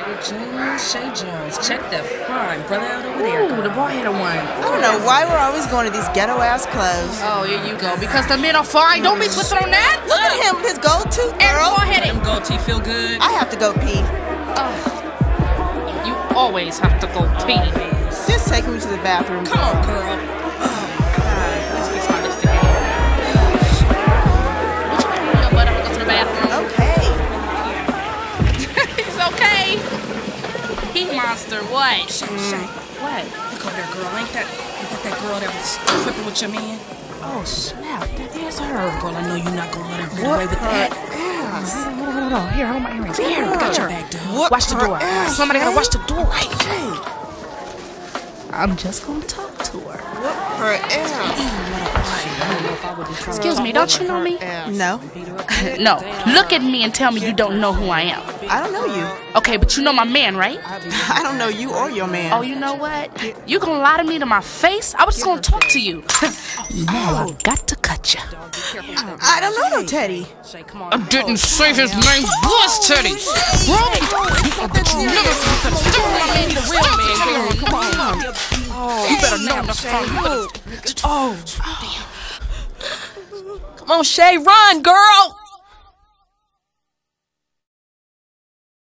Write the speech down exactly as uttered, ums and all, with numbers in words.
James Shay Jones, check the front, brother out over there. Ooh, the bald-headed one. I don't know why we're always going to these ghetto-ass clubs. Oh, here you go. Because the men are fine. Don't be twisted on that. Look at him, his gold tooth, And girl. bald-headed. Them gold teeth feel good. I have to go pee. You always have to go pee. Just take me to the bathroom. Come on, girl. Let's fix my lipstick again. What you mean, your butt? I'm gonna go to the bathroom. Okay. It's okay. He monster. What? Shay, Shay. What? Look over there, girl. Ain't that, ain't that that girl that was tripping with your man? Oh, snap. That is her. Girl, I know you're not gonna let her get away with that. Ass. Hold on, hold on, hold on. Here, hold my earrings. Here, I got your back, dog. Whoop Watch the her door. ass, Somebody gotta Shay. watch the door. Shay, I'm just gonna talk to her. whoop her ass. Excuse me, don't you know me? No, No. Look at me and tell me you don't know who I am. I don't know you. Okay, but you know my man, right? I don't know you or your man. Oh, you know what? You gonna lie to me to my face? I was just gonna talk to you. Now I got to cut you. I don't know no Teddy. Shay, come on. I didn't say his name was Teddy. Bro, you never stole my man. You real man, girl. Come on. You better know enough time. Oh. Come on, Shay, run, girl.